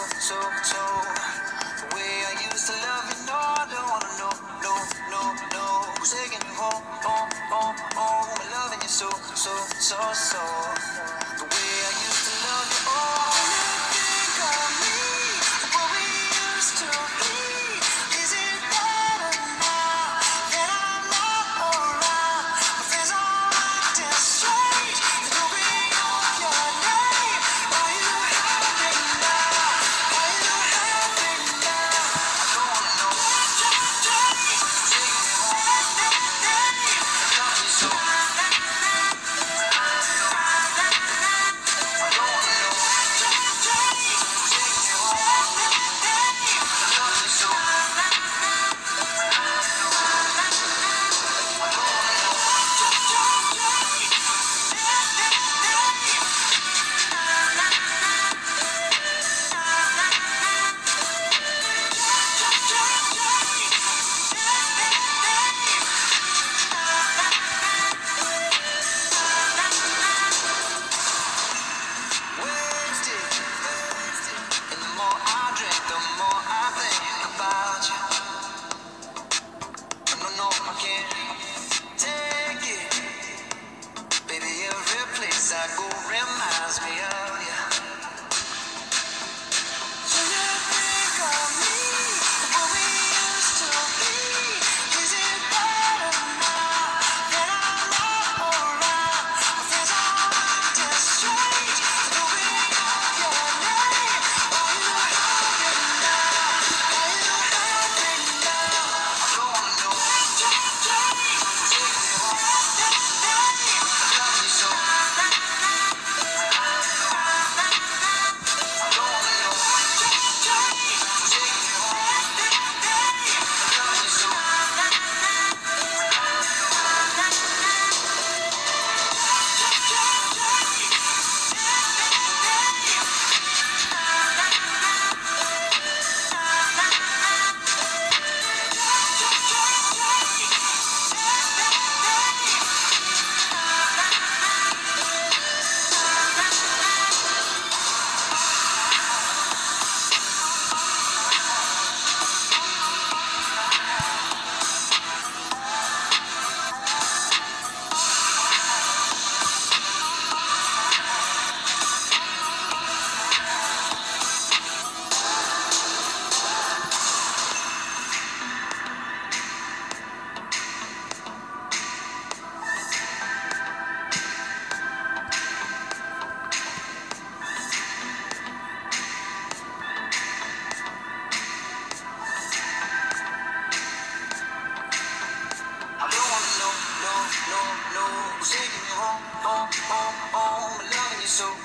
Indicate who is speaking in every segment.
Speaker 1: so. The way I used to love you, no, I don't wanna know, no. Who's taking you home, home, and loving you so. The way I used to love you, oh, you think of me, what we used to be. Is it better now that I'm not around? My friends all acting strange. They don't bring up your name. Are you happy now? Are you happy now? I don't wanna know. Take me home. Love you so. I go reminds me of you. So you think of me, what we used to be. Is it better now that I'm not around? My friends all acting strange. Don't bring up your name. Are you happy now? Are you happy now? I don't wanna know. Take me home. Love you so. No, taking me home, loving you so.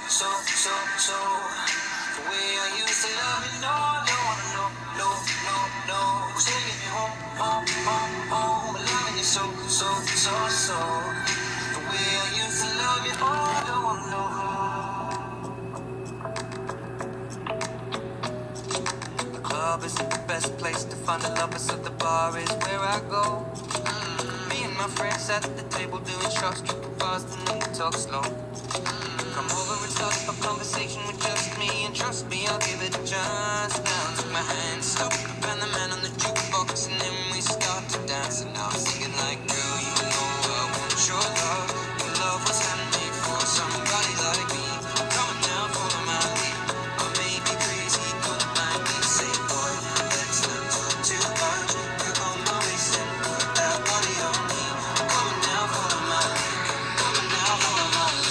Speaker 1: The way I used to love you, no, I don't wanna know, no. Taking me home, loving you so. The way I used to love you, oh, I don't wanna know. The club isn't the best place to find a lover, so the bar is where I go. Me and my friends at the table doing shots, tripping fast and then we talk slow. Come over and start up a conversation with just me, and trust me, I'll give it a chance. Now take my hand, stop, and the man on the jukebox, and then we start to dance. And now I'm singing like, girl, you know I want your love. Your love was handmade for somebody like me. Coming down, follow my lead. I may be crazy, don't mind me. Say, boy, let's not talk too much. You're on my waist and put that body on me. Coming down, follow my lead. Coming down, follow my lead.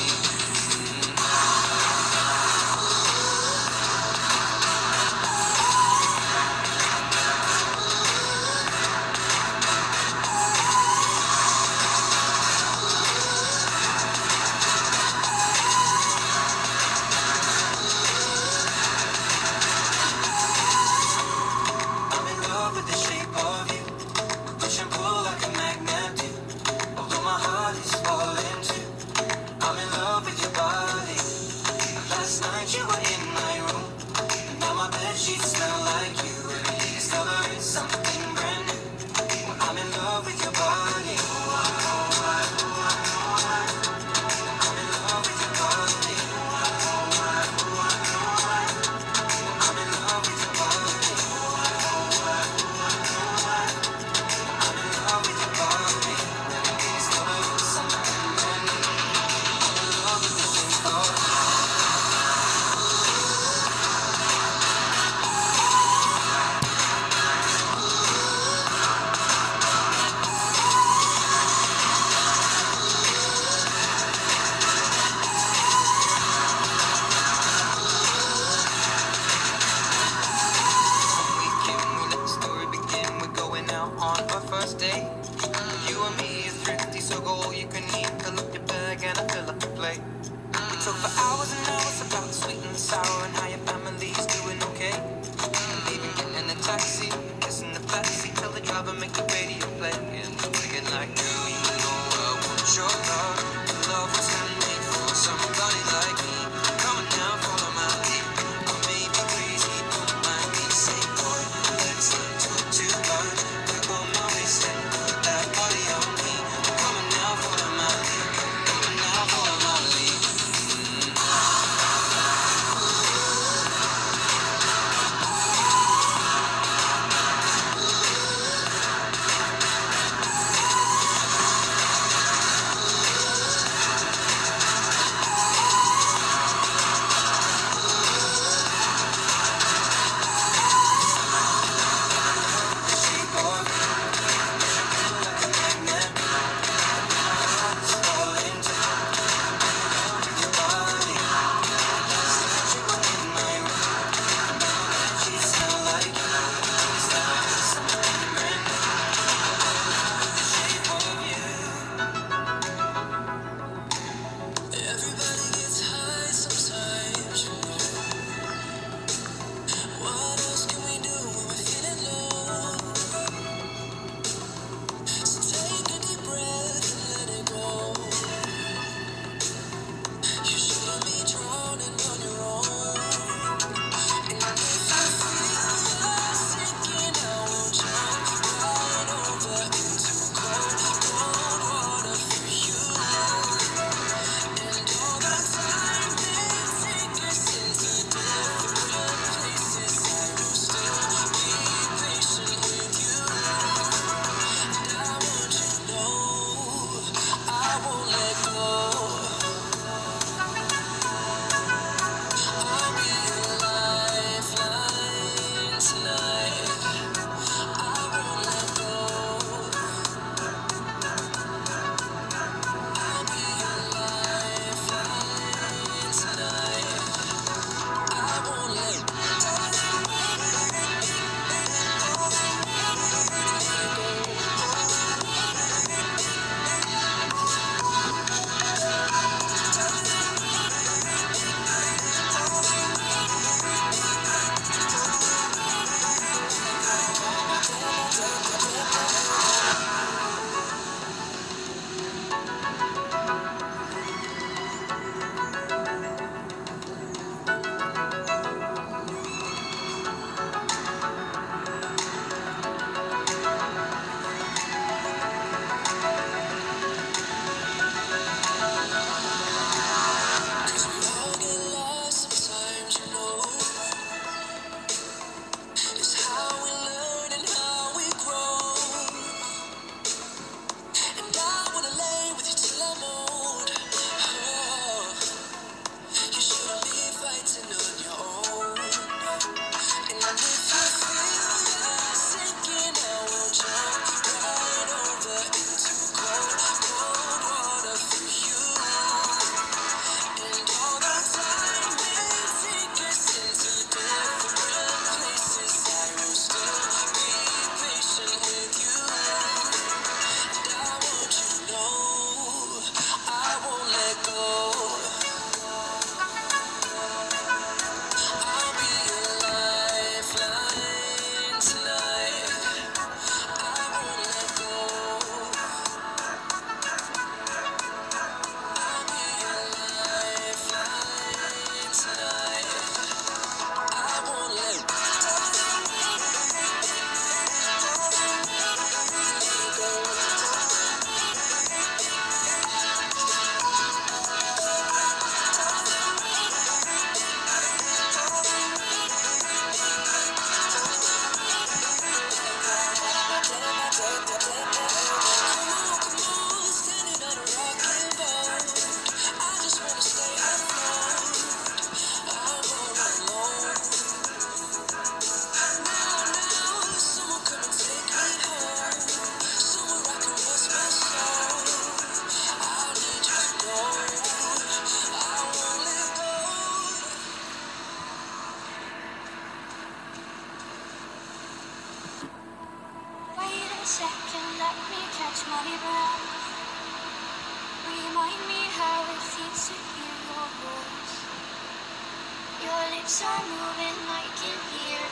Speaker 1: your breath. Remind me how it feels to hear your voice. Your lips are moving, I can hear